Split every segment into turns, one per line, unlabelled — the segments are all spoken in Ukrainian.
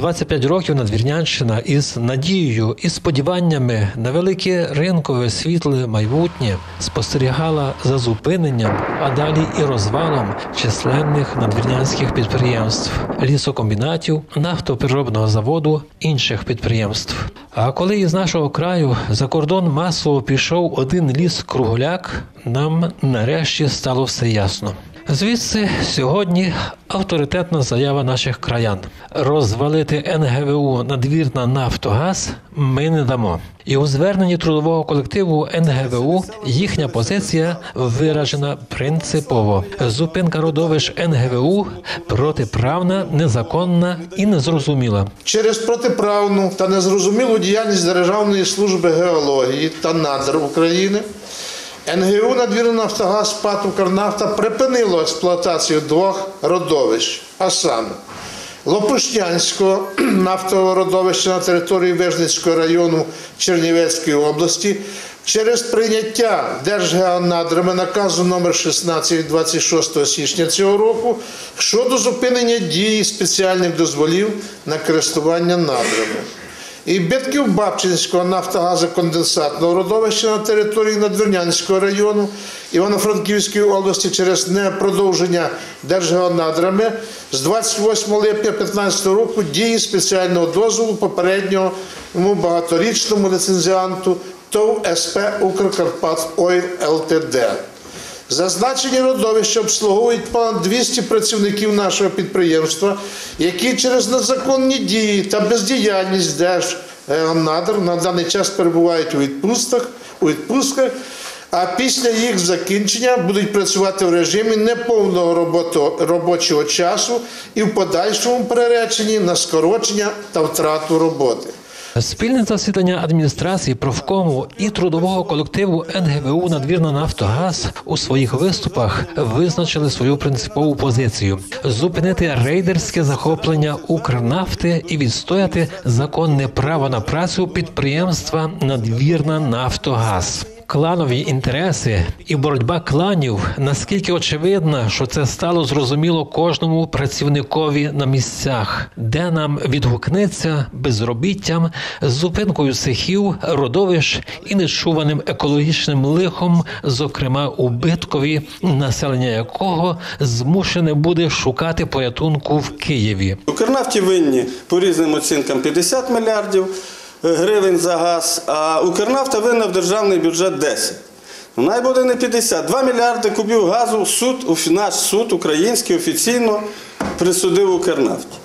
25 років Надвірнянщина із надією і сподіваннями на велике ринкове світле майбутнє спостерігала за зупиненням, а далі і розвалом численних надвірнянських підприємств, лісокомбінатів, нафтопереробного заводу, інших підприємств. А коли із нашого краю за кордон масово пішов один ліс-кругляк, нам нарешті стало все ясно. Звідси сьогодні авторитетна заява наших краян. Розвалити НГВУ «Надвірна Нафтогаз» ми не дамо. І у зверненні трудового колективу НГВУ їхня позиція виражена принципово. Зупинка родовищ НГВУ протиправна, незаконна і незрозуміла.
Через протиправну та незрозумілу діяльність Державної служби геології та надр України НГВУ «Надвірна Нафтогаз» ПАТ «Укрнафта» припинило експлуатацію двох родовищ, а саме Лопушнянського нафтового родовища на території Вижницького району Чернівецької області через прийняття Держгеонадрами наказу номер 16 від 26 січня цього року щодо зупинення дії спеціальних дозволів на користування надрами. І Бєтків-Бабчинського нафтогазоконденсатного родовища на території Надвірнянського району Івано-Франківської області через непродовження Держгеонадрами з 28 липня 2015 року дії спеціального дозволу попереднього багаторічному ліцензіанту ТОВ СП «Укркарпат-Ойл ЛТД». Зазначені родовища обслуговують понад 200 працівників нашого підприємства, які через незаконні дії та бездіяльність Держгеонадр на даний час перебувають у відпустках, а після їх закінчення будуть працювати в режимі неповного робочого часу і в подальшому приречені на скорочення та втрату роботи.
Спільне засідання адміністрації, профкому і трудового колективу НГВУ «Надвірна Нафтогаз» у своїх виступах визначили свою принципову позицію – зупинити рейдерське захоплення Укрнафти і відстояти законне право на працю підприємства «Надвірна Нафтогаз». Кланові інтереси і боротьба кланів наскільки очевидна, що це стало зрозуміло кожному працівникові на місцях, де нам відгукнеться безробіттям, зупинкою цехів, родовищ і нечуваним екологічним лихом, зокрема убиткові, населення якого змушене буде шукати порятунку в Києві.
Укрнафті винні по різним оцінкам 50 мільярдів гривень за газ, а Укрнафта винна в державний бюджет 10. Най буде не 50. 2 мільярди кубів газу наш суд український офіційно присудив Укрнафті.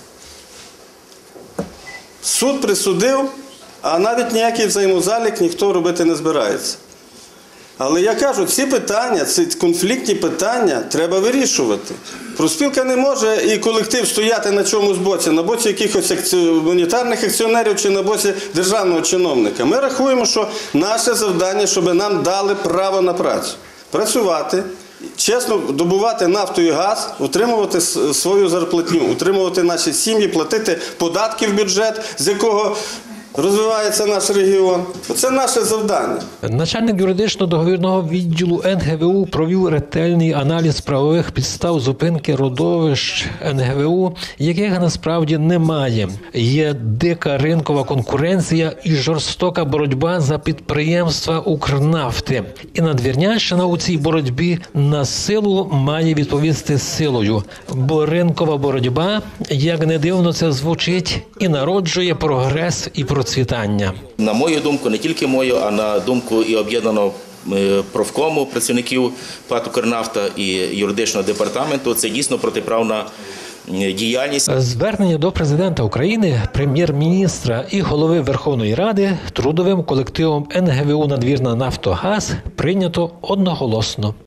Суд присудив, а навіть ніякий взаємозалік ніхто робити не збирається. Але я кажу, ці питання, ці конфліктні питання треба вирішувати. Профспілка не може і колектив стояти на чомусь боці, на боці якихось монетарних акціонерів чи на боці державного чиновника. Ми рахуємо, що наше завдання, щоб нам дали право на працю. Працювати, чесно добувати нафту і газ, утримувати свою зарплатню, утримувати наші сім'ї, платити податки в бюджет, з якого розвивається наш регіон. Це наше завдання.
Начальник юридично-договірного відділу НГВУ провів ретельний аналіз правових підстав зупинки родовищ НГВУ, яких насправді немає. Є дика ринкова конкуренція і жорстока боротьба за підприємства Укрнафти. І Надвірнянщина у цій боротьбі на силу має відповісти силою. Бо ринкова боротьба, як не дивно це звучить, і народжує прогрес і процвітання.
На мою думку, не тільки мою, а на думку і об'єднаного профкому працівників ПАТ «Укрнафта» і юридичного департаменту, це дійсно протиправна діяльність.
Звернення до президента України, прем'єр-міністра і голови Верховної Ради трудовим колективом НГВУ «Надвірна Нафтогаз» прийнято одноголосно.